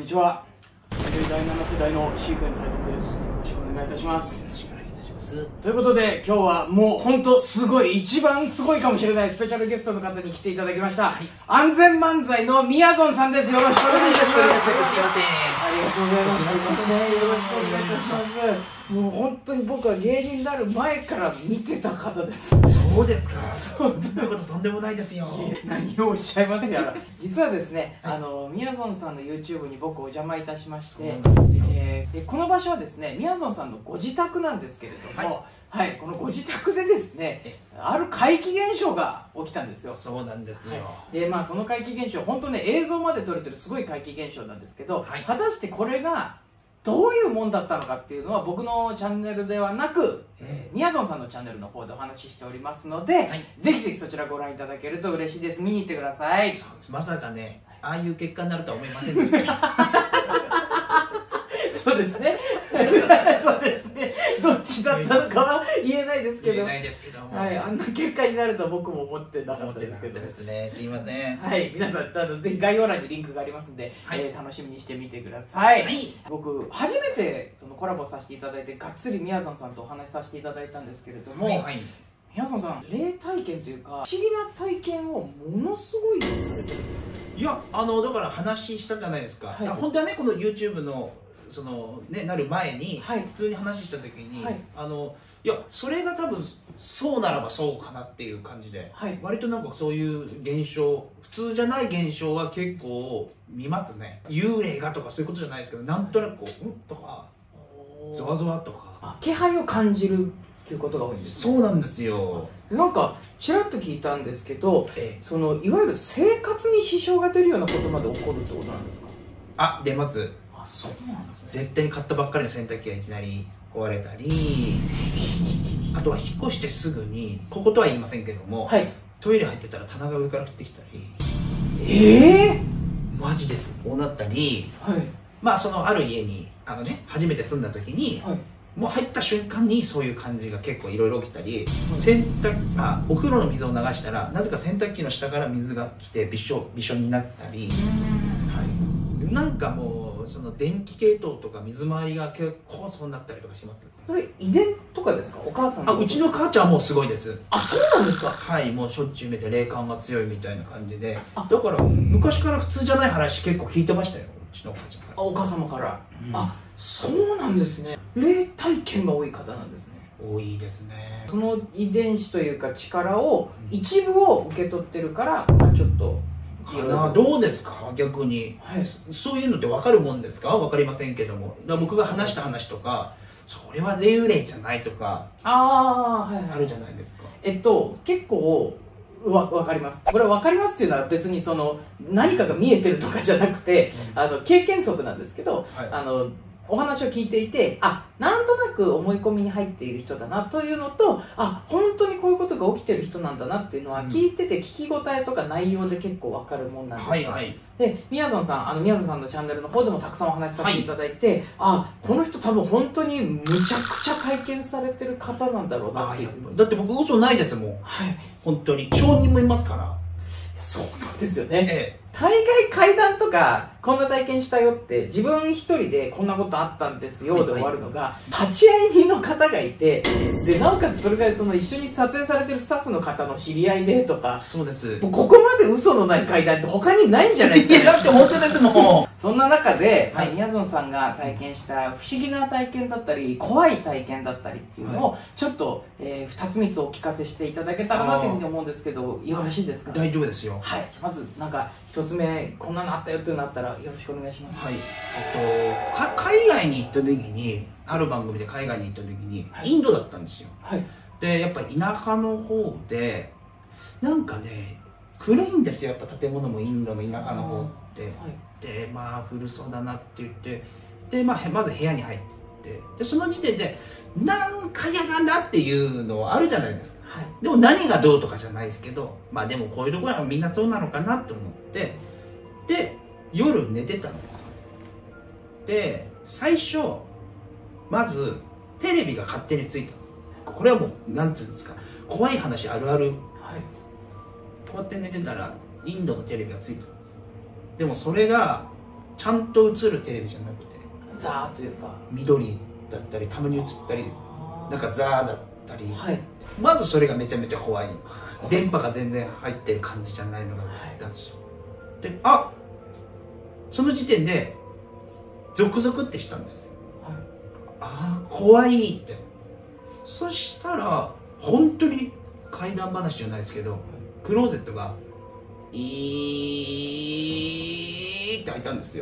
ちは。第7世代のシークエンス斎藤です。よろしくお願いいたします。 よろしくお願いいたします。 ということで、今日はもう本当すごい、一番すごいかもしれないスペシャルゲストの方に来ていただきました。安全漫才のみやぞんさんです。よろしくお願いいたします。 すいません。 ありがとうございます。よろしくお願いいたします。もう本当に僕は芸人になる前から見てた方です。 そうですか。そんなこととんでもないですよ。 何をおっしゃいますやら。実はですね、みやぞんさんの YouTube に僕お邪魔いたしまして、この場所はですね、みやぞんさんのご自宅なんですけれども、はい、このご自宅でですね、ある怪奇現象が起きたんですよ。 そうなんですよ。 で、その怪奇現象、本当ね、映像まで撮れてるすごい怪奇現象なんですけど、果たしてこれがどういうもんだったのかっていうのは僕のチャンネルではなく、みやぞんさんのチャンネルの方でお話ししておりますので、ぜひぜひそちらご覧いただけると嬉しいです。見に行ってください。 まさかね、ああいう結果になるとは思いませんでした。 そうですね。そうですね。どっちだったのかは言えないですけど。 言えないですけども。 はい、あんな結果になると僕も思ってなかったですけど。 ですね。すいません。 はい、皆さんぜひ概要欄にリンクがありますので、楽しみにしてみてください。僕初めてそのコラボさせていただいてがっつりみやぞんさんとお話しさせていただいたんですけれども。みやぞんさん、霊体験というか不思議な体験をものすごいされてるんですね。 いや、だから話したじゃないですか。本当はね、この YouTube のそのね、なる前に普通に話した時に、いや、それが多分そうならばそうかなっていう感じで、割となんかそういう現象、普通じゃない現象は結構見ますね。幽霊がとかそういうことじゃないですけど、なんとなくこう「ん?」とか「ゾワゾワ」とか気配を感じるっていうことが多いんですね。 そうなんですよ。 なんかちらっと聞いたんですけど、そのいわゆる生活に支障が出るようなことまで起こるってことなんですか？ あ、出ます。 そうなんですね。 絶対に買ったばっかりの洗濯機がいきなり壊れたり、あとは引っ越してすぐに、こことは言いませんけども、トイレ入ってたら棚が上から降ってきたり、マジです、こうなったり、そのある家に初めて住んだ時に、もう入った瞬間にそういう感じが結構いろいろ起きたり、お風呂の水を流したらなぜか洗濯機の下から水が来てびしょびしょになったり、なんかもうその電気系統とか水回りが結構そうなったりとかします。 それ遺伝とかですか？お母さんの？ うちの母ちゃんはもうすごいです。 あ、そうなんですか？ はい、もうしょっちゅう見て霊感が強いみたいな感じで、だから昔から普通じゃない話結構聞いてましたよ、うちの母ちゃんから。 お母様から。あ、そうなんですね。霊体験が多い方なんですね。 多いですね。 その遺伝子というか力を一部を受け取ってるから、ちょっとどうですか、逆に、そういうのって分かるもんですか？分かりませんけども、僕が話した話とか、それは幽霊じゃないとかあるじゃないですか。 結構分かります。これ分かりますっていうのは別にその何かが見えてるとかじゃなくて、経験則なんですけど、お話を聞いていて、なんとなく思い込みに入っている人だなというのと、本当にこういうことが起きてる人なんだなっていうのは聞いてて聞き応えとか内容で結構わかるもんなんですよ。で、みやぞんさん、みやぞんさんのチャンネルの方でもたくさんお話しさせていただいて、この人多分本当にむちゃくちゃ体験されてる方なんだろうなっていう。 だって僕嘘ないですもん。本当に証人もいますから。 そうなんですよね。大概怪談とかこんな体験したよって自分一人でこんなことあったんですよで終わるのが、立ち会い人の方がいて、でなおかつそれがその一緒に撮影されてるスタッフの方の知り合いでとか、 そうです。 もうここまで嘘のない怪談って他にないんじゃないですか、ね。 いやだって本当ですもん。 そんな中で、みやぞんさんが体験した不思議な体験だったり怖い体験だったりっていうのをちょっと、2つ3つお聞かせしていただけたらなというふうに思うんですけど、よろしいですか？ 大丈夫ですよ。 はい、まずなんか1つ目こんなのあったよっていうのあったらよろしくお願いします。 海外に行った時に、ある番組で海外に行った時に、インドだったんですよ。でやっぱり田舎の方でなんかね古いんですよ、やっぱ建物もインドの田舎の方って。で古そうだなって言って、でまず部屋に入って、でその時点でなんか嫌だなっていうのあるじゃないですか。でも何がどうとかじゃないですけど、でもこういうところはみんなそうなのかなと思って、で夜寝てたんですよ。で最初まずテレビが勝手についたんです。これはもうなんていうんですか、怖い話あるある、こうやって寝てたらインドのテレビがついたんです。でもそれがちゃんと映るテレビじゃなくてザーというか緑だったりたまに映ったりなんかザーだったり、 はい、 まずそれがめちゃめちゃ怖い。電波が全然入ってる感じじゃないのが映ったんですよ、はい、でその時点でゾクゾクってしたんですよ、はい、怖いって。そしたら本当に怪談話じゃないですけど、クローゼットがイーって開いたんですよ。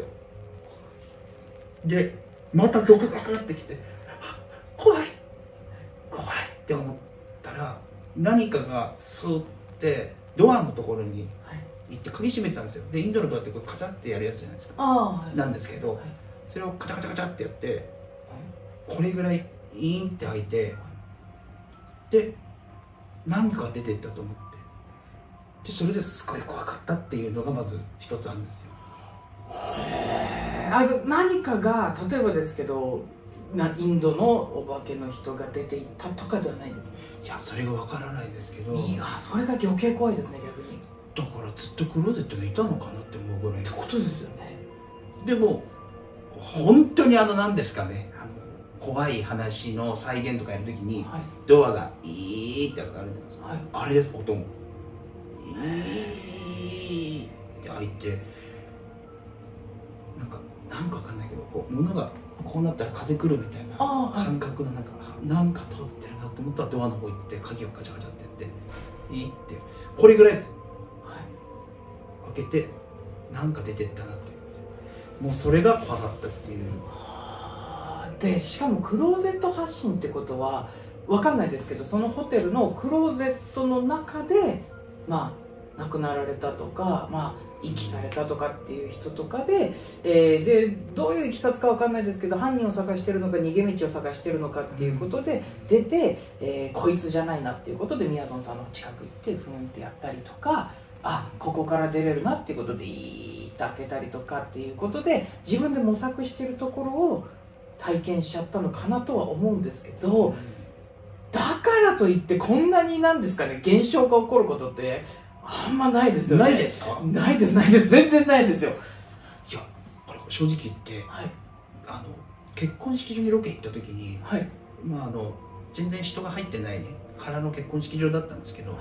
でまたゾクゾクってきて怖いって思ったら、何かがスーってドアのところに行って鍵閉めてたんですよ。でインドのドアってこうカチャってやるやつじゃないですか、はい、なんですけど、はい、それをカチャカチャカチャってやって、はい、これぐらいイーンって開いて、で何かが出てったと思って、でそれですごい怖かったっていうのがまず一つあるんですよ。 へえ。何かが例えばですけどインドのお化けの人が出ていったとかではないんです。 いや、それがわからないですけど、 いや、それが余計怖いですね、逆に。 だからずっとクローゼットにいたのかなって思うぐらいってことですよね。 でも本当に何ですかね、怖い話の再現とかやるときに、はい、ドアがイーって開かれるんです、はい、あれです。音もイーって開いて、なんかわかんないけど、こう物がこうなったら風来るみたいな感覚のなんか通ってるなと思ったらドアの方行って鍵をガチャガチャってやっていいってこれぐらいですよ、はい、開けてなんか出てったなっていう、もうそれが怖かったっていう。 でしかもクローゼット発信ってことは分かんないですけど、そのホテルのクローゼットの中で亡くなられたとか、遺棄されたとかっていう人とかで、どういういきさつか分かんないですけど、犯人を探してるのか逃げ道を探してるのかっていうことで出て、こいつじゃないなっていうことでみやぞんさんの近く行ってふんってやったりとか、ここから出れるなっていうことでイーッと開けたりとかっていうことで自分で模索してるところを体験しちゃったのかなとは思うんですけど、だからといってこんなになんですかね、現象が起こることってあんまないですよね。 ないですか？ ないです、全然ないですよ。 いや、これ正直言って、はい、結婚式場にロケ行った時に、はい、全然人が入ってないね空の結婚式場だったんですけど、はい、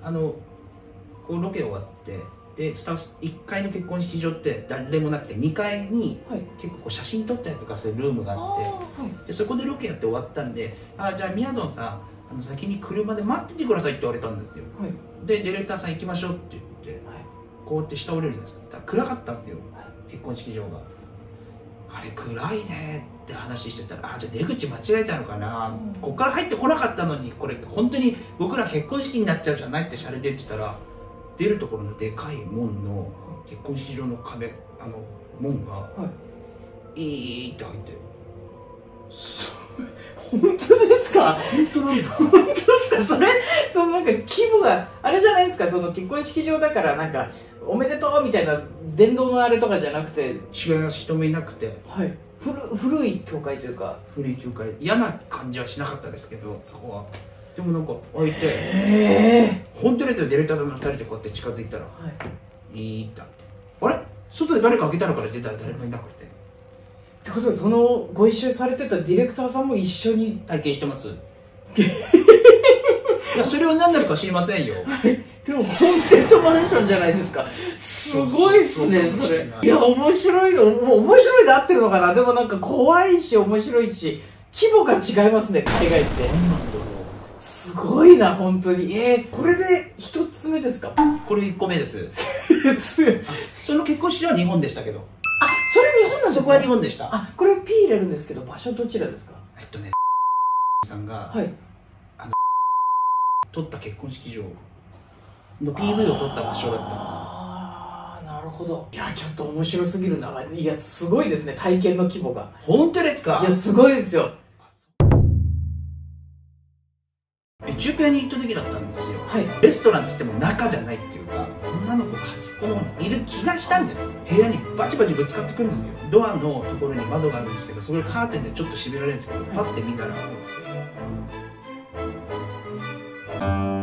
こうロケ終わってでスタッフ1階の結婚式場って誰もなくて2階に結構こう写真撮ったりとかするルームがあって、はい、でそこでロケやって終わったんで、じゃあみやぞんさん先に車で待っててくださいって言われたんですよ、はい、でディレクターさん行きましょうって言って、はい、こうやって下降りるんです。だから暗かったんですよ、はい、結婚式場が。あれ暗いねって話してたら、じゃあ出口間違えたのかな、ここから入ってこなかったのにこれ本当に僕ら結婚式になっちゃうじゃないってシャレで言ってたら、出るところのでかい門の結婚式場の壁門が、はい、って開いて。 本当ですか？ 本当なんですか？ 本当ですか？そのなんか規模があれじゃないですか、その結婚式場だからなんかおめでとうみたいな電動のあれとかじゃなくて。 違います、人もいなくて、 はい、古い教会というか。古い教会、嫌な感じはしなかったですけど、そこは。でもなんか開いて、本当にディレクターさんの2人でこうやって近づいたら、はい、いいってあれ外で誰か開けたのから出たら誰もいなくて。 ってことで、そのご一緒されてたディレクターさんも一緒に体験してます。いや、それは何なのか知りませんよ。 でもホーンテッドマンションじゃないですか。すごいっすね、それ。いや、面白いの、もう面白いで合ってるのかな。でもなんか怖いし面白いし、規模が違いますね、海外って。すごいな、本当に。これで一つ目ですか？ これ1個目です。その結婚式は日本でしたけど。 それ日本なんですか？ そこは日本でした。 これ P 入れるんですけど、場所どちらですか？ さんが、 はい、 撮った結婚式場の PV を撮った場所だったんです。 なるほど。いや、ちょっと面白すぎるな。いや、すごいですね、体験の規模が。 本当ですか？ いや、すごいですよ。 エチオピアに行った時だったんですよ、 はい、 レストランっつっても中じゃないっていうか、女の子が端っこの方にいる気がしたんですよ。部屋にバチバチぶつかってくるんですよ。ドアのところに窓があるんですけど、それカーテンでちょっと閉められるんですけど、パッて見たら